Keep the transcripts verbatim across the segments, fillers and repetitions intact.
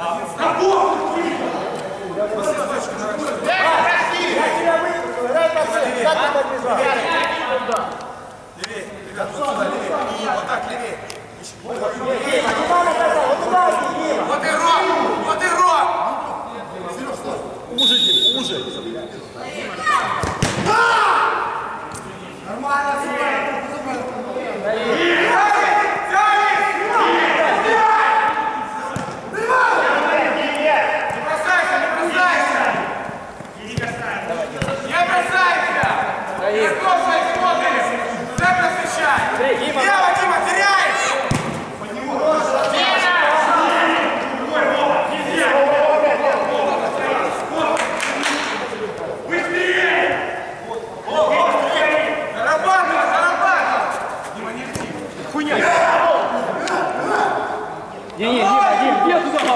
Левее, ребят, вот сюда, левее. Вот так, левее. Вот и рот! Вот и рот! Сереж, стой! Мужики, мужики. Нормально, Не-не, Дима, Дима, где туда?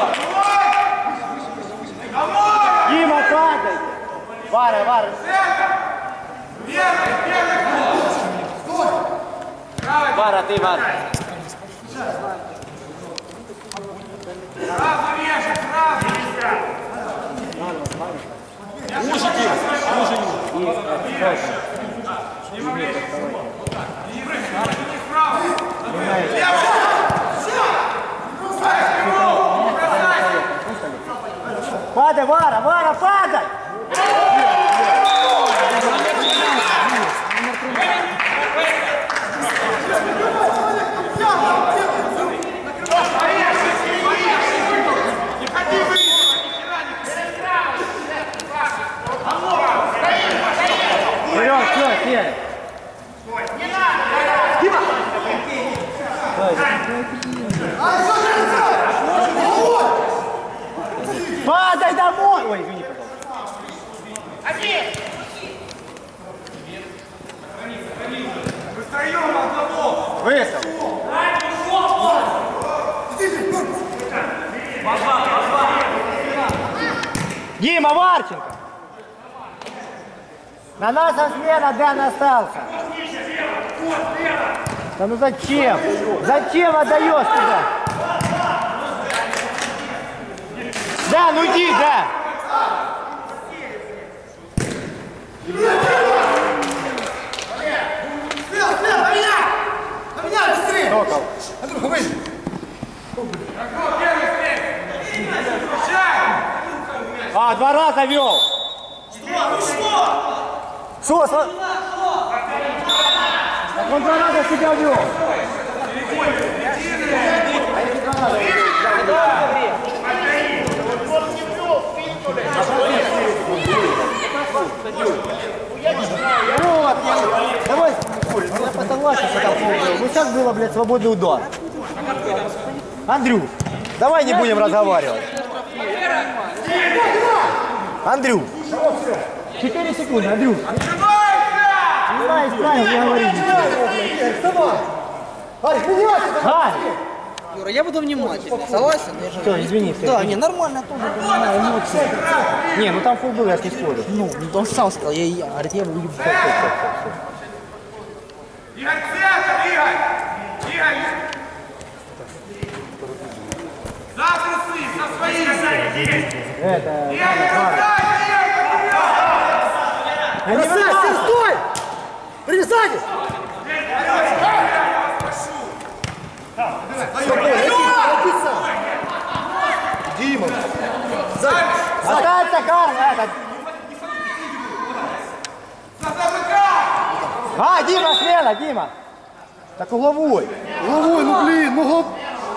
Дима, падай! Вара, Вара! Вара, ты, Вара! Сразу режет, сразу! Уже, Дима, уже не. Дима, вместе. Справа! Лево! Падай, Вара, Вара, падай! Вперед, все, сели! Не надо! Дима! Падай домой! Ой, извини, пожалуйста. Один! Выстроим одного! Высыл! Дима, Варченко! На нас смена, Дэн остался. Да ну зачем? Зачем отдаешь туда? Да, ну иди, да! Смело, смело, на меня! На меня быстрее! Сокол. Андрюха, выйди! А, два раза вел! Что? Ну что? Что? Так он два раза себя вел! Вот, я... Давай, я посогласен, что там фол был. Ну сейчас было, блядь, свободный удар. Андрюх, давай не будем разговаривать. Андрюх, четыре секунды, Андрюх. Не знаю, исправил, не говори. Вставай! Харик, Харик! Юра, я буду внимательный, согласен? Что, извини. Да, не, нормально, я тоже понимаю эмоции. Не, ну там фул был, я ж не спорю. Ну, он сам сказал, я, я, говорит, я буду ебать. Игорь, центр, Игорь! Игорь! За трусы, со своими! Это... Игорь, не бросайся, Игорь! Бросайся, стой! Привязали! Дима! Остается Карл, этот. А, Дима, смело, Дима. Так угловой. Головой, ну блин, ну гоп!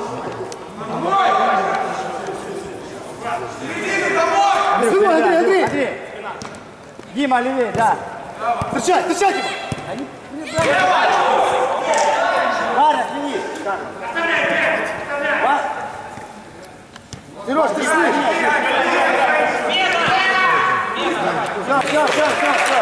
Андрей, Андрей, Андрей, Андрей. Дима, левее, да. Встречай, встречай, Дима! Вара, сними. Сереж, ты сними. Все, все, все, все, все.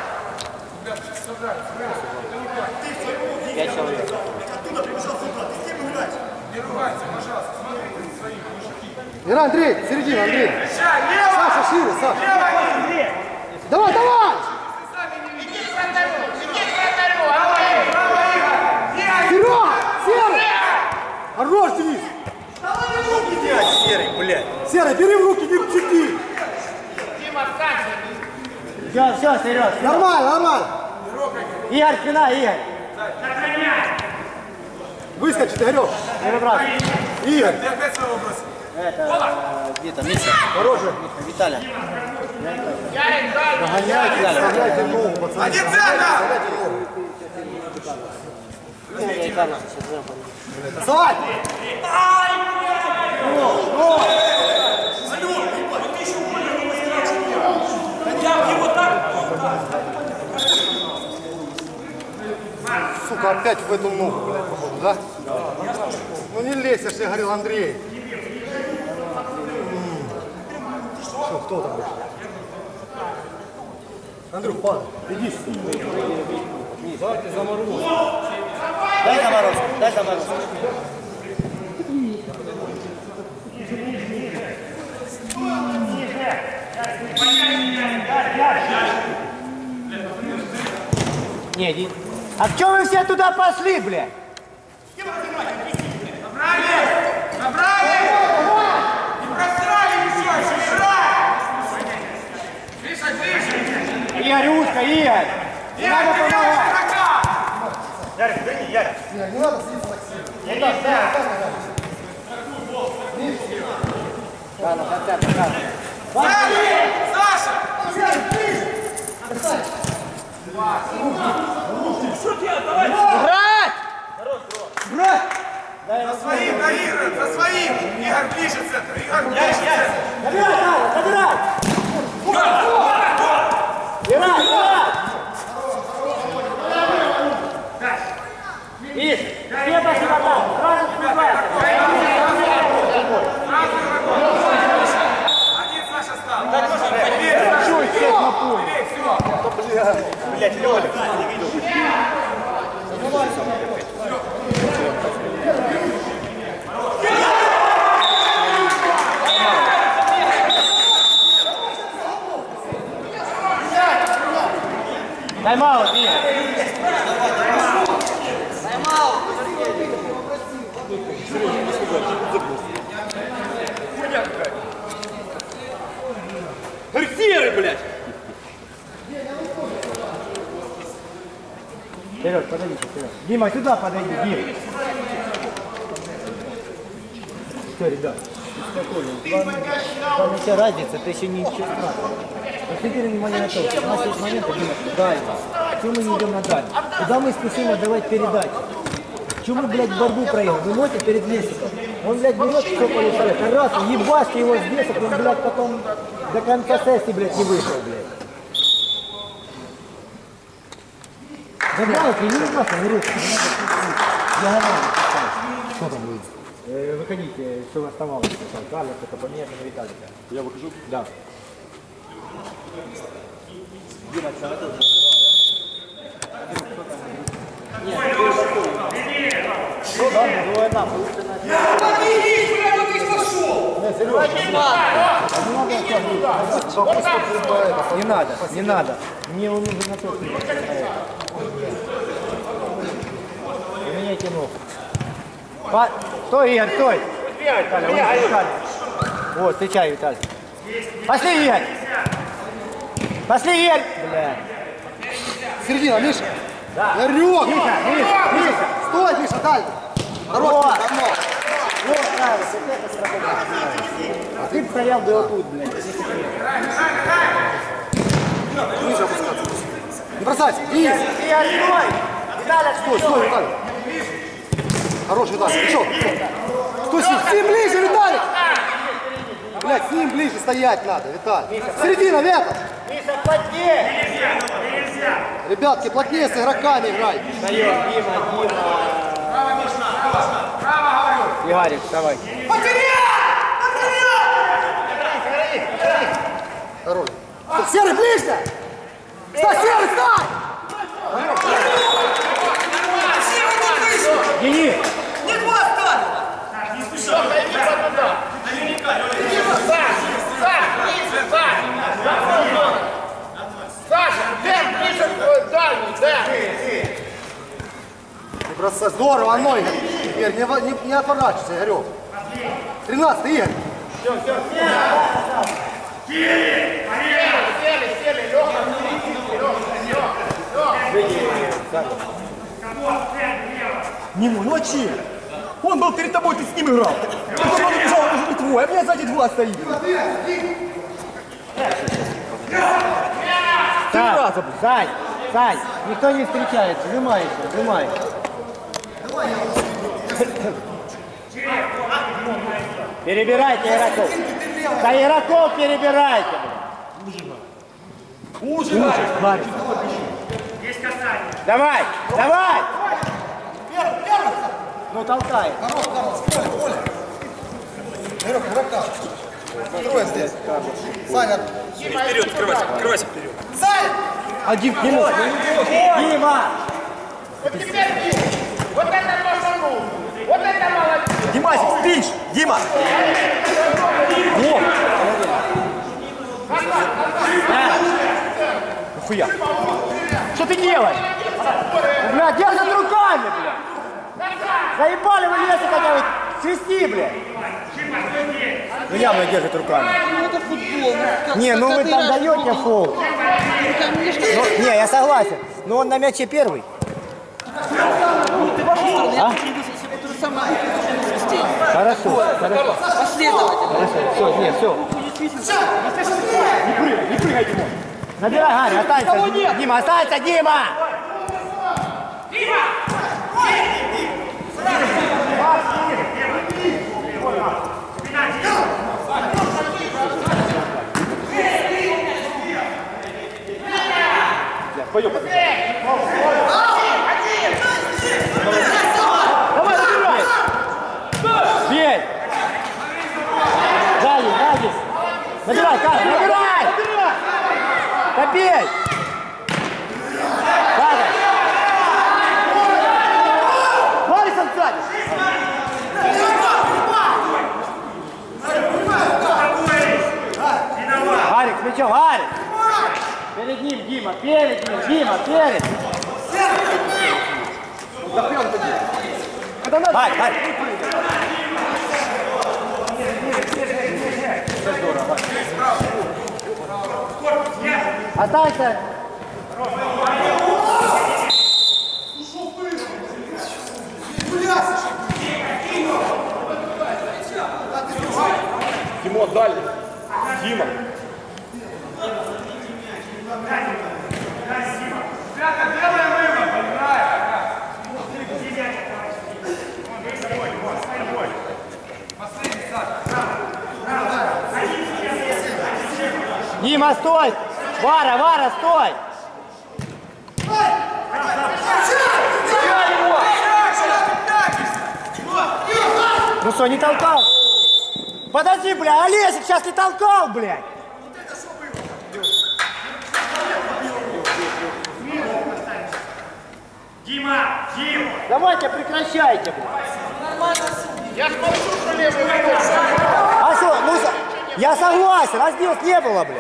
Пять человек. Оттуда прибежал сюда, ты с кем играешь? Не ругайся, пожалуйста, смотри, свои мужики. Ира, Андрей, середина, Андрей. Лево! Саша, шире, Саша. Лево, Андрей! Давай, давай! Иди к вратарю, иди к вратарю, право, право, Игорь! Игорь! Серега, серый! Хорош, Денис! Давай, руки делать, серый, блин! блядь. Серый, бери в руки, не чути. Все, все, Сереж. Нормально, нормально. Игорь, спина, Игорь. Выскочит, Игорек. Не выбрасывай. Игорь. Ты опять своего бросил. Это, где там, Миша? Хороший. Виталя. Догоняйте, вставляйте ногу, пацаны. Один центр! Давай! Сука, опять в эту ногу, блядь, походу, да? Ну не лезь, я же тебе говорил, Андрей. Что, кто там вышел? Андрюх, падай, иди сюда. Давайте заморозим. Дай заморозку, дай заморозку. Не, иди. А в чем вы все туда пошли, блядь? Набрали! Набрали! Не просрали еще! Еще играй! Гриша, Гриша! Игорь, узко, Игорь! Не надо Игорь, помогать! игрока! Ярик, верни, Ярик. Не, не надо слиться Максим. Не то, да. Да, на конце, пока. Саша! Брать! Брать! За своим доигрываем, за своим! Игорь ближе центр, Игорь ближе центр! Забирай, Таня, забирай! Играй, играй! Видишь, все пошли в атаку, сразу сбивайся. Один Саша стал! Чуй, всех на пуль. Блядь, Лёля. Тайм-аут, Игорь. Серый, блядь! Вперед, подойди, вперед. Дима, сюда подойди, Дим. Все, ребят, спокойно. Вам еще разница, это еще не честно. Акцентируем внимание на то, что у нас есть моменты, Дима, дальше. Почему мы не идем на дальше? Куда мы спешим отдавать передачи? Почему мы, блядь, борьбу проиграем? Вы можете перед Лесиком? Он, блядь, берет, все получает. Раз, ебашьте его здесь, а он, блядь, потом до конца сессии, блядь, не вышел, блядь. Забрал, не нужно, не руки. Диагонально. Что там будет? Э, выходите, что оставалось. Карлос, это поменять на Виталика. Я выхожу? Да. Дима, что это? Нет, ну да, другое нам. Победись, блядь, вот ты пошел! Нет, Серёж, не надо. Не надо, не надо. Мне он нужен на тот. Поменяйте ногу. По... Стой, Игорь, стой! Виталий, Виталий. Вот, встречай, Виталий. Пошли, Игорь! Пошли, Игорь! Бля. Середина, Миша. Да. Игорек! Миша, Миша, Миша! Стой, Миша, дальше. Хорош, Вот. Миша, давно. Вот, нравится, вот это сработало. А ты бы стоял бы вот тут, блядь. Ниже опускаться. Не бросайся, низ. Игорь, стой! Виталий, Стой, стой, Виталий. Хорош, Виталий, еще. Стой, с ним, с ним ближе, Виталий. Блядь, с ним ближе стоять надо, Виталий. Середина, Вета. Миша, плотнее! Ребятки, плотнее с игроками играй. Встаем, Дима, Дима. Право, Миша, право! Право, говорю! Игарик, вставай. Хорош. Серый, ближе. Стой, Серый, стой. Денис! Не туда стали! Не спеши! Наверняка! Не бросай. Здорово, оно, Игорь. Игорь, не, не, не отворачивайся, Игорек. тринадцатый, Игорь. Все, все. Сели, сели, сели, Леха, Нему, ну а че? Он был перед тобой, ты с ним играл. Потом он убежал, он уже не твой, а меня сзади два стоит. Сань, Сань, Сань, никто не встречается, сжимайся, сжимайся. Перебирайте игроков. Да игроков перебирайте. Уже, уже. Давай, давай. Ну толкай. Хорош, Карл, Коля, Коля. Игрок, игрока. Трое здесь. Саня. Вперед, открывайся, открывайся вперед. Саня! Один, Дима. Дима. Вот теперь Дима. Вот это то, что нужно. Вот это молодец. Димасик, спишь, Дима. Вот. Нахуя? Что ты делаешь? Бля, держит руками, бля. Заебали вы лезете, хотя вот свисти, бля. Ну явно держит руками. Ну это футбол. Ну, как, Не, ну как вы ты там играешь в даете футбол? фол. Ну, конечно, Ну, не, я согласен. Но он на мяче первый. ну, ты в вашу сторону, я хочу, если бы то же самое, я хочу свистеть. Хорошо, хорошо. Последовательно. Хорошо, все, нет, все. Не прыгай, не прыгай, Дима. Набирай, Гарри, останься. Дима, останься, Дима! Пойдем, Давай, набирай! Бей! Сзади, сзади! Набирай, Карл, набирай! Да бей! Падай! Харрисон сзади! Гарик, с мячом, Гарик! Перед ним, Дима, перед ним, Дима, перед! Гарик, Гарик! Останься! Дима, дали. Дима. Дима, стой! Вара, Вара, стой! Ну что, не толкал? Подожди, бля, Олесик сейчас не толкал, блядь! Дима, Дима. Давайте прекращайте, блядь! Я смотрю, что левый вынос. А что, ну, я согласен, раздел не было, блядь!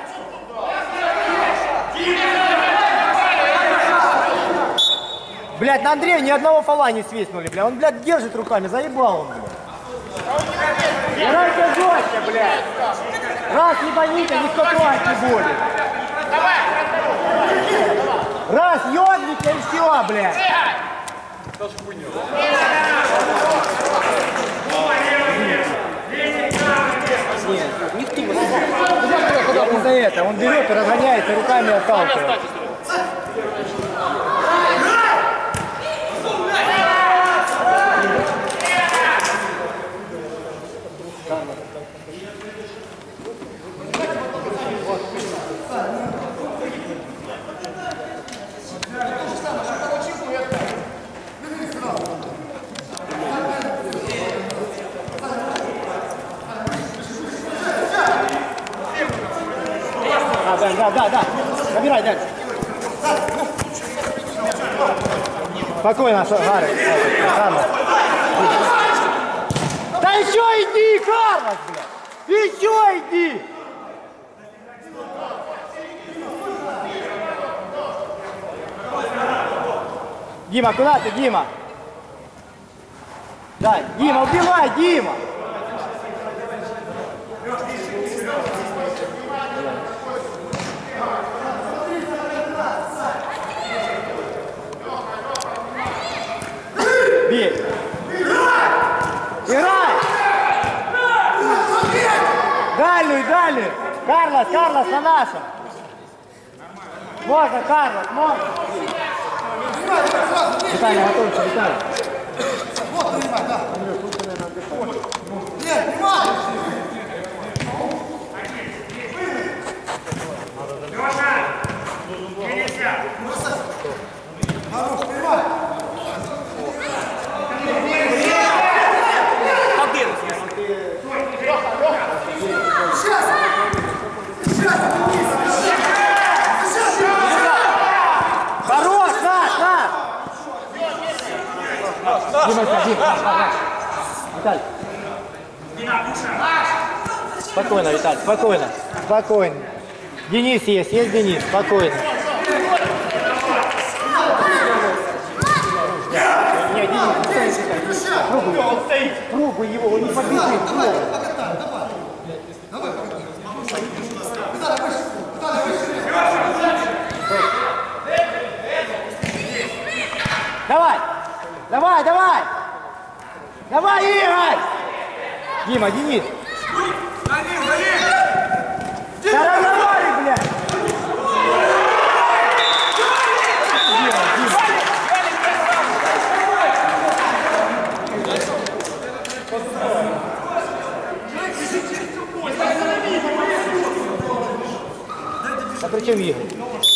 Блядь, на Андрея ни одного фола не свистнули, блядь. Он, блядь, держит руками, заебал он, блядь. Играйте жестче, блядь. Раз не боите, никто трогать не будет. Раз ёбните и все, блядь. Он за это, он берет и разгоняется, руками отталкивает. Да, да, да, да. Набирай дальше. Спокойно, Гарри. Да еще иди, Карлос, блядь! Еще иди! Дима, куда ты, Дима? Да, Дима, убивай, Дима! Дальнюю, дальнюю. Карлос, Карлос, на нашем. Можно, Карлос, можно. Виталий, готовься, Виталий. Вот, принимай, да. Нет, принимай. Хорош, принимай. Сейчас! Сейчас! Хорош, Наш, Наш! Дима, Дима, Виталий. Спокойно, Виталий, спокойно. Спокойно. Денис есть, есть Денис, спокойно. Нет, Денис, пробуй его, он не побежит. Давай! Давай, давай! Давай, Игорь! Дима, Денис! За ним, за ним! Да разговаривай, блядь! Дима, Дима! А при чем Игорь?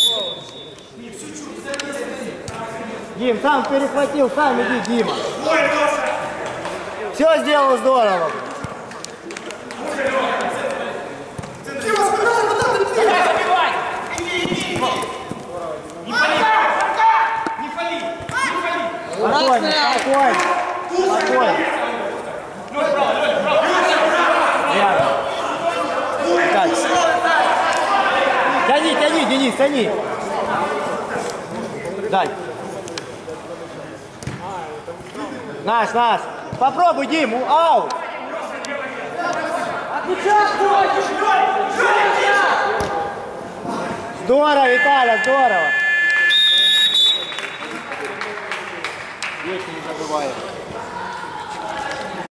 Дим, сам перехватил, сам иди, Дима. Все сделал здорово. Спокойно, спокойно. Спокойно. Рядом. Дальше. Тяни, тяни, Денис, тяни. Дай. Наш, наш. Попробуй, Дим, аут. Здорово, Виталя, здорово. Вечно не забываем.